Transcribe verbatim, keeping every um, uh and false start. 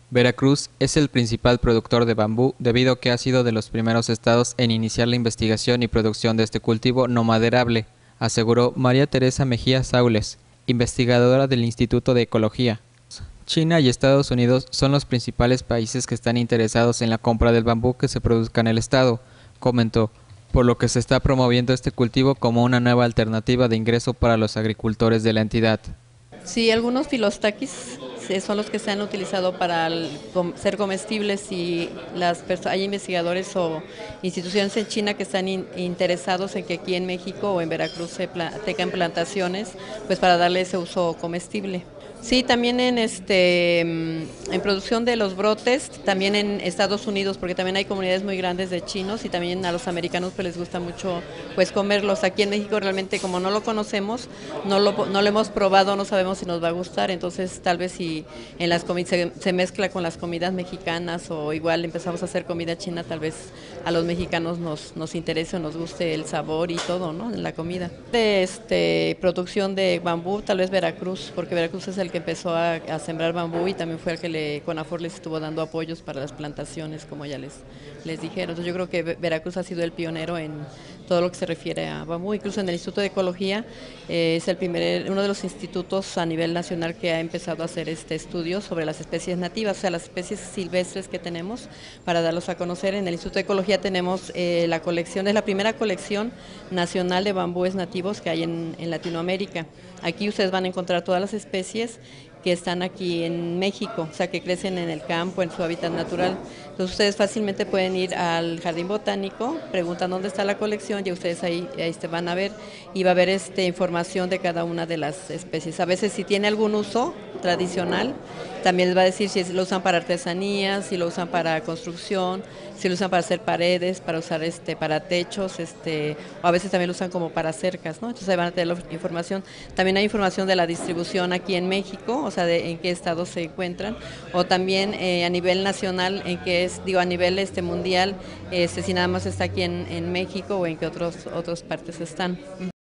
Veracruz es el principal productor de bambú debido a que ha sido de los primeros estados en iniciar la investigación y producción de este cultivo no maderable, aseguró María Teresa Mejía Saules, investigadora del Instituto de Ecología. China y Estados Unidos son los principales países que están interesados en la compra del bambú que se produzca en el estado, comentó, por lo que se está promoviendo este cultivo como una nueva alternativa de ingreso para los agricultores de la entidad. Sí, algunos filostaquis eh, son los que se han utilizado para el, com, ser comestibles y las hay investigadores o instituciones en China que están in, interesados en que aquí en México o en Veracruz se pla, tengan plantaciones pues para darle ese uso comestible. Sí, también en este en producción de los brotes, también en Estados Unidos, porque también hay comunidades muy grandes de chinos y también a los americanos pues les gusta mucho pues comerlos. Aquí en México realmente como no lo conocemos, no lo, no lo hemos probado, no sabemos si nos va a gustar, entonces tal vez si en las se, se mezcla con las comidas mexicanas o igual empezamos a hacer comida china, tal vez a los mexicanos nos, nos interese o nos guste el sabor y todo, ¿no? En la comida. De este producción de bambú, tal vez Veracruz, porque Veracruz es el que empezó a, a sembrar bambú y también fue el que le, CONAFOR les estuvo dando apoyos para las plantaciones, como ya les, les dijeron. Entonces yo creo que Veracruz ha sido el pionero en todo lo que se refiere a bambú. Incluso en el Instituto de Ecología eh, es el primer, uno de los institutos a nivel nacional que ha empezado a hacer este estudio sobre las especies nativas, o sea, las especies silvestres que tenemos para darlos a conocer. En el Instituto de Ecología tenemos eh, la colección, es la primera colección nacional de bambúes nativos que hay en, en Latinoamérica. Aquí ustedes van a encontrar todas las especies que están aquí en México, o sea, que crecen en el campo, en su hábitat natural. Entonces ustedes fácilmente pueden ir al Jardín Botánico, preguntan dónde está la colección y ustedes ahí, ahí se van a ver y va a haber este, información de cada una de las especies. A veces si tiene algún uso tradicional, también les va a decir si lo usan para artesanías, si lo usan para construcción, si lo usan para hacer paredes, para usar este, para techos, este, o a veces también lo usan como para cercas, ¿no? Entonces ahí van a tener la información. También hay información de la distribución aquí en México, o sea, de en qué estados se encuentran, o también eh, a nivel nacional, en qué es, digo, a nivel este mundial, este, si nada más está aquí en, en México o en qué otros otras partes están.